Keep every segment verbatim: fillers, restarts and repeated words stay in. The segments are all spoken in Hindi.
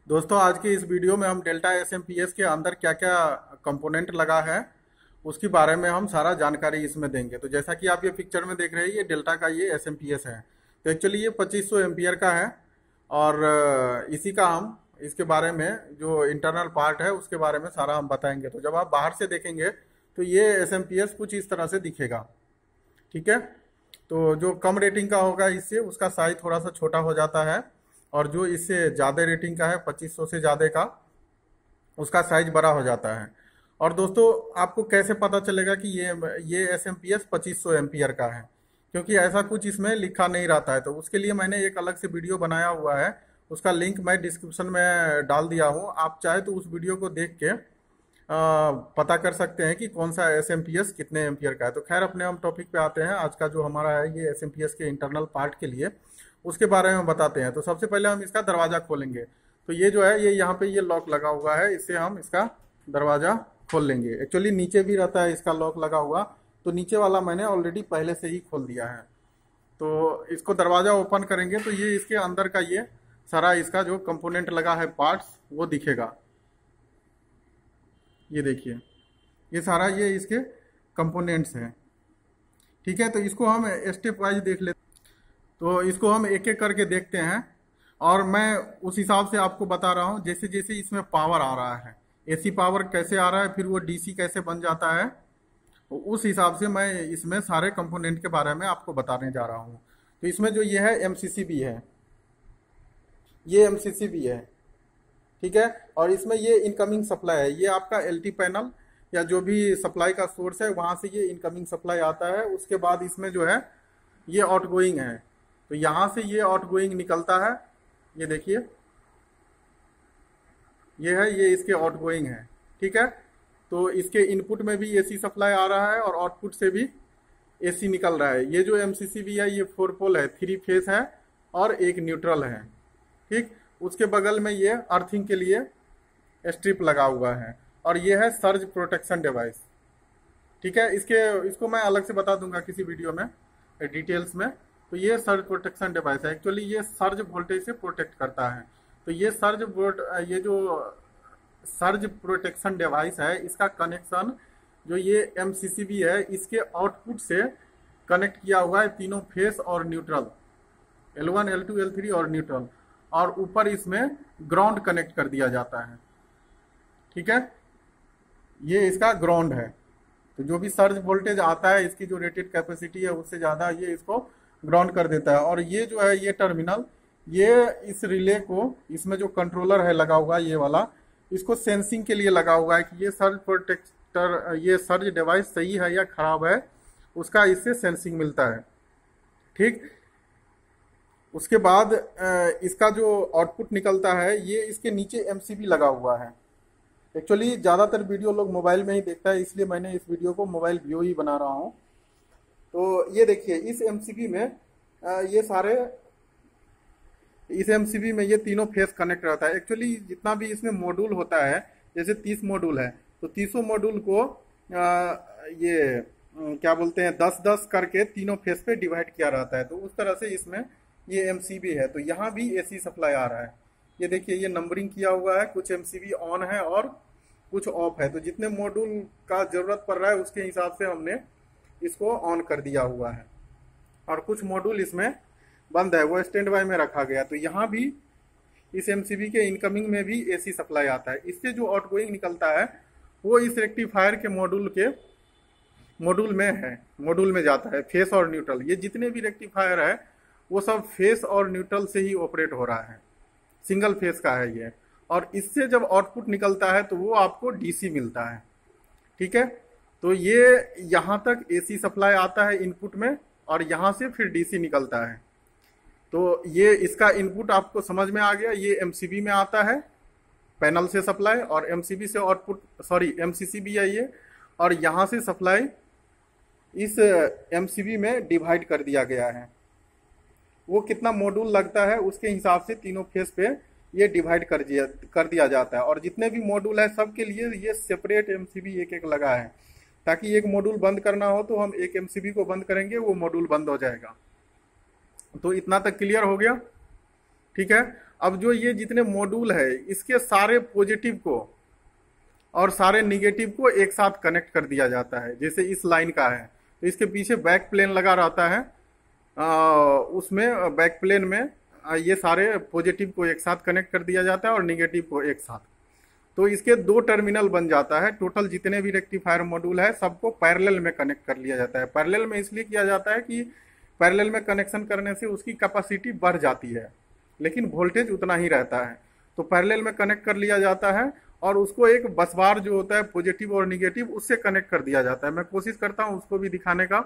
दोस्तों आज की इस वीडियो में हम Delta S M P S के अंदर क्या क्या कंपोनेंट लगा है उसके बारे में हम सारा जानकारी इसमें देंगे। तो जैसा कि आप ये पिक्चर में देख रहे हैं, ये डेल्टा का ये एस एम पी एस है। तो एक्चुअली ये पच्चीस सौ एम्पियर का है और अ, इसी का हम इसके बारे में जो इंटरनल पार्ट है उसके बारे में सारा हम बताएंगे। तो जब आप बाहर से देखेंगे तो ये एस एम पी एस कुछ इस तरह से दिखेगा। ठीक है, तो जो कम रेटिंग का होगा इससे उसका साइज थोड़ा सा छोटा हो जाता है, और जो इससे ज़्यादा रेटिंग का है पच्चीस सौ से ज़्यादा का, उसका साइज बड़ा हो जाता है। और दोस्तों आपको कैसे पता चलेगा कि ये ये एस एम पी एस पच्चीस सौ एम्पियर का है, क्योंकि ऐसा कुछ इसमें लिखा नहीं रहता है। तो उसके लिए मैंने एक अलग से वीडियो बनाया हुआ है, उसका लिंक मैं डिस्क्रिप्शन में डाल दिया हूँ। आप चाहे तो उस वीडियो को देख के आ, पता कर सकते हैं कि कौन सा एस एम पी एस कितने एम्पियर का है। तो खैर अपने हम टॉपिक पे आते हैं। आज का जो हमारा है ये एस एम पी एस के इंटरनल पार्ट के लिए उसके बारे में बताते हैं। तो सबसे पहले हम इसका दरवाज़ा खोलेंगे। तो ये जो है ये यहाँ पे ये लॉक लगा हुआ है, इससे हम इसका दरवाज़ा खोल लेंगे। एक्चुअली नीचे भी रहता है इसका लॉक लगा हुआ, तो नीचे वाला मैंने ऑलरेडी पहले से ही खोल दिया है। तो इसको दरवाज़ा ओपन करेंगे तो ये इसके अंदर का ये सारा इसका जो कंपोनेंट लगा है पार्ट्स वो दिखेगा। ये देखिए, ये सारा ये इसके कंपोनेंट्स हैं। ठीक है, तो इसको हम स्टेप वाइज देख लेते। तो इसको हम एक एक करके देखते हैं और मैं उस हिसाब से आपको बता रहा हूँ जैसे जैसे इसमें पावर आ रहा है, ए सी पावर कैसे आ रहा है, फिर वो डी सी कैसे बन जाता है, तो उस हिसाब से मैं इसमें सारे कंपोनेंट के बारे में आपको बताने जा रहा हूँ। तो इसमें जो ये है एम सी सी बी है, ये एम सी सी बी है। ठीक है, और इसमें ये इनकमिंग सप्लाई है, ये आपका एल टी पैनल या जो भी सप्लाई का सोर्स है वहाँ से ये इनकमिंग सप्लाई आता है। उसके बाद इसमें जो है ये आउटगोइंग है, तो यहाँ से ये आउटगोइंग निकलता है। ये देखिए, ये है, ये इसके आउटगोइंग है। ठीक है, तो इसके इनपुट में भी एसी सप्लाई आ रहा है और आउटपुट से भी एसी निकल रहा है। ये जो एमसीसीबी है ये फोर पोल है, थ्री फेस है और एक न्यूट्रल है। ठीक, उसके बगल में ये अर्थिंग के लिए स्ट्रिप लगा हुआ है, और ये है सर्ज प्रोटेक्शन डिवाइस। ठीक है, इसके इसको मैं अलग से बता दूंगा किसी वीडियो में डिटेल्स में। तो ये सर्ज प्रोटेक्शन डिवाइस है, एक्चुअली ये सर्ज वोल्टेज से प्रोटेक्ट करता है। तो ये सर्ज ये जो सर्ज प्रोटेक्शन डिवाइस है इसका कनेक्शन जो ये एम सी सी बी है इसके आउटपुट से कनेक्ट किया हुआ है, तीनों फेस और neutral, L one L two L three और न्यूट्रल, और ऊपर इसमें ग्राउंड कनेक्ट कर दिया जाता है। ठीक है, ये इसका ग्राउंड है। तो जो भी सर्ज वोल्टेज आता है इसकी जो रेटेड कैपेसिटी है उससे ज़्यादा ये इसको ग्राउंड कर देता है। और ये जो है ये टर्मिनल, ये इस रिले को, इसमें जो कंट्रोलर है लगा हुआ ये वाला, इसको सेंसिंग के लिए लगा हुआ है कि ये सर्ज प्रोटेक्टर, ये सर्ज डिवाइस सही है या खराब है, उसका इससे सेंसिंग मिलता है। ठीक, उसके बाद इसका जो आउटपुट निकलता है ये इसके नीचे एम सी बी लगा हुआ है। एक्चुअली ज़्यादातर वीडियो लोग मोबाइल में ही देखता है, इसलिए मैंने इस वीडियो को मोबाइल व्यू ही बना रहा हूँ। तो ये देखिए, इस एम सी बी में ये सारे, इस एम सी बी में ये तीनों फेस कनेक्ट रहता है। एक्चुअली जितना भी इसमें मॉड्यूल होता है, जैसे तीस मॉड्यूल है, तो तीसों मॉड्यूल को आ, ये क्या बोलते हैं दस दस करके तीनों फेस पे डिवाइड किया रहता है। तो उस तरह से इसमें ये एम सी बी है। तो यहाँ भी ए सी सप्लाई आ रहा है। ये देखिए, ये नंबरिंग किया हुआ है, कुछ एम सी बी ऑन है और कुछ ऑफ है। तो जितने मॉड्यूल का जरूरत पड़ रहा है उसके हिसाब से हमने इसको ऑन कर दिया हुआ है, और कुछ मॉड्यूल इसमें बंद है, वो स्टैंड बाय में रखा गया। तो यहाँ भी इस एम सी बी के इनकमिंग में भी ए सी सप्लाई आता है। इससे जो आउटगोइंग निकलता है वो इस रेक्टिफायर के मॉड्यूल के मॉड्यूल में है, मॉड्यूल में जाता है, फेस और न्यूट्रल। ये जितने भी रेक्टिफायर है वो सब फेस और न्यूट्रल से ही ऑपरेट हो रहा है, सिंगल फेस का है ये। और इससे जब आउटपुट निकलता है तो वो आपको डी सी मिलता है। ठीक है, तो ये यहाँ तक ए सी सप्लाई आता है इनपुट में, और यहाँ से फिर डी सी निकलता है। तो ये इसका इनपुट आपको समझ में आ गया। ये एम सी बी में आता है पैनल से सप्लाई, और एम सी बी से output, sorry M C C B है ये, और यहाँ से सप्लाई इस एम सी बी में डिवाइड कर दिया गया है। वो कितना मॉड्यूल लगता है उसके हिसाब से तीनों फेस पे ये डिवाइड कर दिया कर दिया जाता है। और जितने भी मॉड्यूल है सबके लिए ये सेपरेट एम सी बी एक एक लगा है, ताकि एक मॉड्यूल बंद करना हो तो हम एक एम सी बी को बंद करेंगे, वो मॉड्यूल बंद हो जाएगा। तो इतना तक क्लियर हो गया। ठीक है, अब जो ये जितने मॉड्यूल है इसके सारे पॉजिटिव को और सारे निगेटिव को एक साथ कनेक्ट कर दिया जाता है। जैसे इस लाइन का है तो इसके पीछे बैक प्लेन लगा रहता है, आ, उसमें बैक प्लेन में ये सारे पॉजिटिव को एक साथ कनेक्ट कर दिया जाता है और निगेटिव को एक साथ। तो इसके दो टर्मिनल बन जाता है। टोटल जितने भी रेक्टिफायर मॉड्यूल है सबको पैरेलल में कनेक्ट कर लिया जाता है। पैरेलल में इसलिए किया जाता है कि पैरेलल में कनेक्शन करने से उसकी कैपेसिटी बढ़ जाती है लेकिन वोल्टेज उतना ही रहता है। तो पैरेलल में कनेक्ट कर लिया जाता है और उसको एक बस बार जो होता है पॉजिटिव और निगेटिव उससे कनेक्ट कर दिया जाता है। मैं कोशिश करता हूं उसको भी दिखाने का।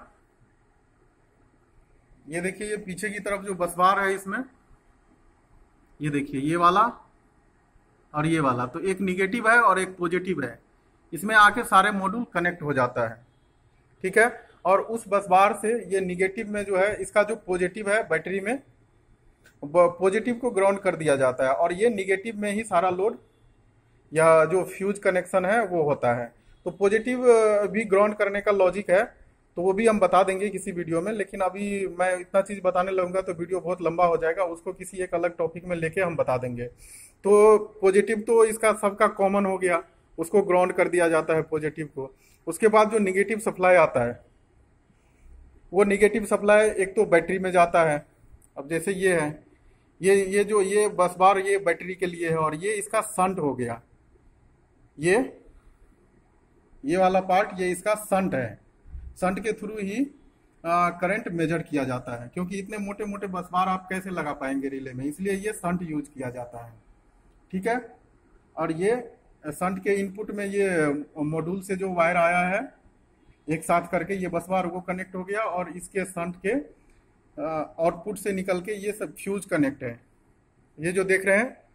ये देखिए ये पीछे की तरफ जो बस बार है इसमें, ये देखिए ये वाला और ये वाला, तो एक निगेटिव है और एक पॉजिटिव है। इसमें आके सारे मॉड्यूल कनेक्ट हो जाता है, ठीक है। और उस बस बार से ये निगेटिव में जो है इसका जो पॉजिटिव है बैटरी में, पॉजिटिव को ग्राउंड कर दिया जाता है और ये निगेटिव में ही सारा लोड या जो फ्यूज कनेक्शन है वो होता है। तो पॉजिटिव भी ग्राउंड करने का लॉजिक है तो वो भी हम बता देंगे किसी वीडियो में, लेकिन अभी मैं इतना चीज बताने लगूंगा तो वीडियो बहुत लंबा हो जाएगा, उसको किसी एक अलग टॉपिक में लेके हम बता देंगे। तो पॉजिटिव तो इसका सबका कॉमन हो गया, उसको ग्राउंड कर दिया जाता है पॉजिटिव को। उसके बाद जो निगेटिव सप्लाई आता है वो निगेटिव सप्लाई एक तो बैटरी में जाता है। अब जैसे ये है, ये ये जो ये बस बार ये बैटरी के लिए है और ये इसका शंट हो गया, ये ये वाला पार्ट ये इसका शंट है। शंट के थ्रू ही करंट मेजर किया जाता है, क्योंकि इतने मोटे मोटे बस बार आप कैसे लगा पाएंगे रिले में, इसलिए ये शंट यूज किया जाता है, ठीक है। और ये शंट के इनपुट में ये मॉड्यूल से जो वायर आया है एक साथ करके ये बस बार वो कनेक्ट हो गया और इसके शंट के आउटपुट से निकल के ये सब फ्यूज कनेक्ट है। ये जो देख रहे हैं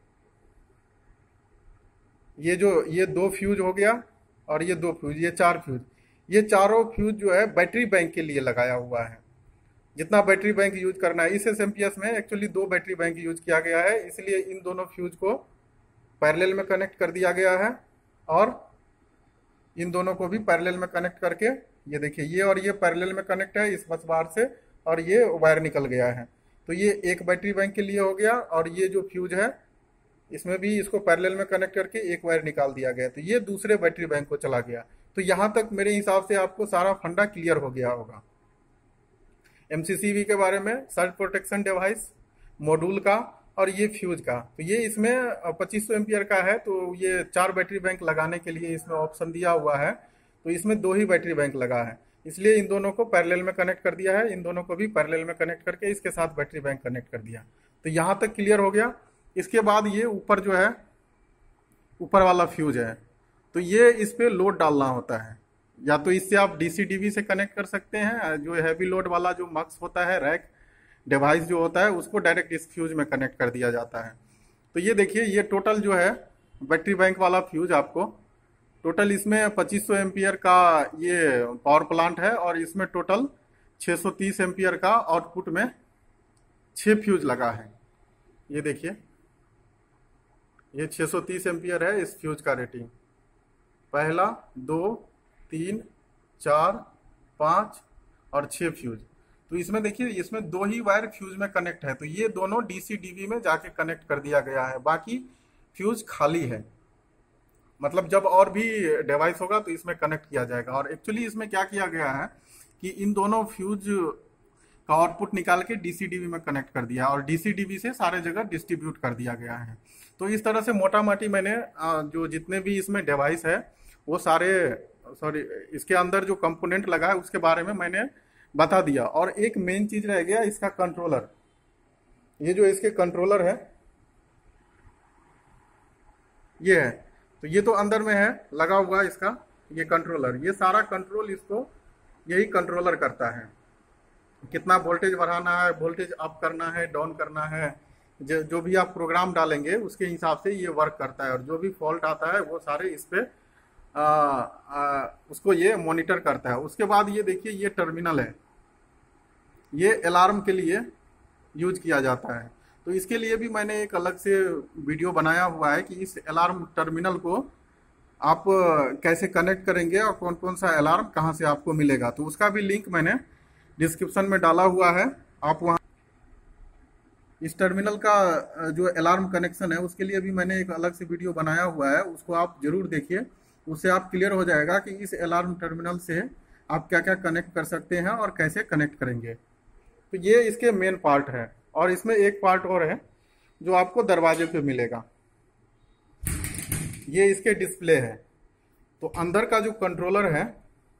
ये जो ये दो फ्यूज हो गया और ये दो फ्यूज, ये चार फ्यूज, ये चारों फ्यूज जो है बैटरी बैंक के लिए लगाया हुआ है। जितना बैटरी बैंक यूज करना है, इस एसएमपीएस में एक्चुअली दो बैटरी बैंक यूज किया गया है, इसलिए इन दोनों फ्यूज को पैरेलल में कनेक्ट कर दिया गया है और इन दोनों को भी पैरेलल में कनेक्ट करके ये देखिए ये और ये पैरेलल में कनेक्ट है इस बस बार से और ये वायर निकल गया है। तो ये एक बैटरी बैंक के लिए हो गया और ये जो फ्यूज है इसमें भी इसको पैरेलल में कनेक्ट करके एक वायर निकाल दिया गया, तो ये दूसरे बैटरी बैंक को चला गया। तो यहां तक मेरे हिसाब से आपको सारा फंडा क्लियर हो गया होगा एमसीसीवी के बारे में, सर्ज प्रोटेक्शन डिवाइस, मॉड्यूल का और ये फ्यूज का। तो ये इसमें पच्चीस सौ एम्पियर का है, तो ये चार बैटरी बैंक लगाने के लिए इसमें ऑप्शन दिया हुआ है, तो इसमें दो ही बैटरी बैंक लगा है, इसलिए इन दोनों को पैरेलल में कनेक्ट कर दिया है, इन दोनों को भी पैरेलल में कनेक्ट करके इसके साथ बैटरी बैंक कनेक्ट कर दिया। तो यहां तक क्लियर हो गया। इसके बाद ये ऊपर जो है ऊपर वाला फ्यूज है, तो ये इस पे लोड डालना होता है, या तो इससे आप डीसी डीवी से कनेक्ट कर सकते हैं, जो हैवी लोड वाला जो मक्स होता है रैक डिवाइस जो होता है उसको डायरेक्ट इस फ्यूज में कनेक्ट कर दिया जाता है। तो ये देखिए ये टोटल जो है बैटरी बैंक वाला फ्यूज आपको टोटल इसमें पच्चीस सौ एम्पियर का ये पावर प्लांट है और इसमें टोटल छह सौ तीस एम्पियर का आउटपुट में छह फ्यूज लगा है। ये देखिए ये छह सौ तीस एम्पियर है इस फ्यूज का रेटिंग, पहला, दो, तीन, चार, पाँच और छह फ्यूज। तो इसमें देखिए इसमें दो ही वायर फ्यूज में कनेक्ट है, तो ये दोनों डीसी डीवी में जाके कनेक्ट कर दिया गया है, बाकी फ्यूज खाली है। मतलब जब और भी डिवाइस होगा तो इसमें कनेक्ट किया जाएगा। और एक्चुअली इसमें क्या किया गया है कि इन दोनों फ्यूज का आउटपुट निकाल के डीसी डीवी में कनेक्ट कर दिया और डीसी डीवी से सारे जगह डिस्ट्रीब्यूट कर दिया गया है। तो इस तरह से मोटा मोटी मैंने जो जितने भी इसमें डिवाइस है वो सारे सॉरी इसके अंदर जो कंपोनेंट लगा है उसके बारे में मैंने बता दिया। और एक मेन चीज रह गया इसका कंट्रोलर, ये जो इसके कंट्रोलर है ये है, तो ये तो अंदर में है लगा हुआ इसका ये कंट्रोलर, ये सारा कंट्रोल इसको यही कंट्रोलर करता है। कितना वोल्टेज बढ़ाना है, वोल्टेज अप करना है, डाउन करना है, जो जो भी आप प्रोग्राम डालेंगे उसके हिसाब से ये वर्क करता है। और जो भी फॉल्ट आता है वो सारे इस पे आ, आ, उसको ये मॉनिटर करता है। उसके बाद ये देखिए ये टर्मिनल है, ये अलार्म के लिए यूज किया जाता है। तो इसके लिए भी मैंने एक अलग से वीडियो बनाया हुआ है कि इस अलार्म टर्मिनल को आप कैसे कनेक्ट करेंगे और कौन कौन सा अलार्म कहाँ से आपको मिलेगा, तो उसका भी लिंक मैंने डिस्क्रिप्शन में डाला हुआ है, आप वहाँ इस टर्मिनल का अ, जो अलार्म कनेक्शन है उसके लिए भी मैंने एक अलग से वीडियो बनाया हुआ है, उसको आप जरूर देखिए। उससे आप क्लियर हो जाएगा कि इस अलार्म टर्मिनल से आप क्या क्या कनेक्ट कर सकते हैं और कैसे कनेक्ट करेंगे। तो ये इसके मेन पार्ट है। और इसमें एक पार्ट और है जो आपको दरवाजे पे मिलेगा, ये इसके डिस्प्ले है। तो अंदर का जो कंट्रोलर है,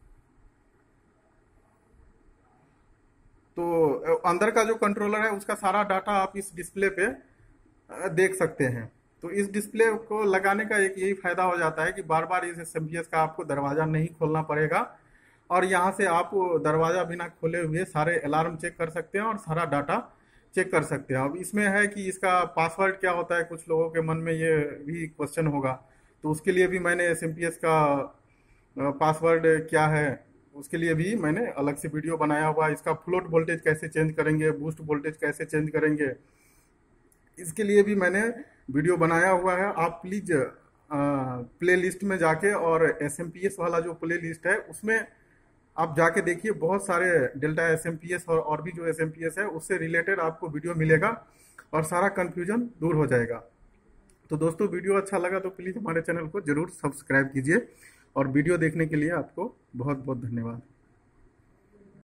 तो अंदर का जो कंट्रोलर है उसका सारा डाटा आप इस डिस्प्ले पे अ, देख सकते हैं। तो इस डिस्प्ले को लगाने का एक यही फायदा हो जाता है कि बार बार इस एस एम पी एस का आपको दरवाजा नहीं खोलना पड़ेगा, और यहाँ से आप दरवाजा बिना खोले हुए सारे अलार्म चेक कर सकते हैं और सारा डाटा चेक कर सकते हैं। अब इसमें है कि इसका पासवर्ड क्या होता है, कुछ लोगों के मन में ये भी क्वेश्चन होगा। तो उसके लिए भी मैंने एस एम पी एस का पासवर्ड क्या है उसके लिए भी मैंने अलग से वीडियो बनाया हुआ है। इसका फ्लोट वोल्टेज कैसे चेंज करेंगे, बूस्ट वोल्टेज कैसे चेंज करेंगे, इसके लिए भी मैंने वीडियो बनाया हुआ है। आप प्लीज प्ले लिस्ट में जाके और एस एम पी एस वाला जो प्ले लिस्ट है उसमें आप जाके देखिए, बहुत सारे Delta S M P S और, और भी जो एस एम पी एस है उससे रिलेटेड आपको वीडियो मिलेगा और सारा कंफ्यूजन दूर हो जाएगा। तो दोस्तों, वीडियो अच्छा लगा तो प्लीज़ हमारे चैनल को जरूर सब्सक्राइब कीजिए, और वीडियो देखने के लिए आपको बहुत बहुत धन्यवाद।